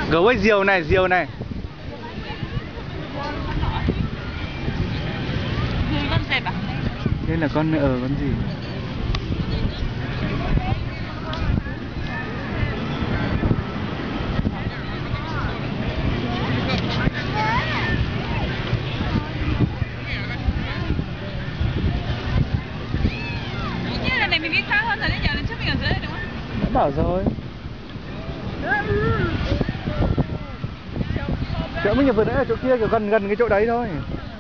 Gấu ơi, diều này, diều này. Con dẹp à? Đây là con con gì? Như là này mình đi xa hơn rồi đấy nhờ, lần trước mình ở dưới này đúng không? Đã bảo rồi. Chỗ mình vừa nãy ở chỗ kia, kiểu gần gần cái chỗ đấy thôi.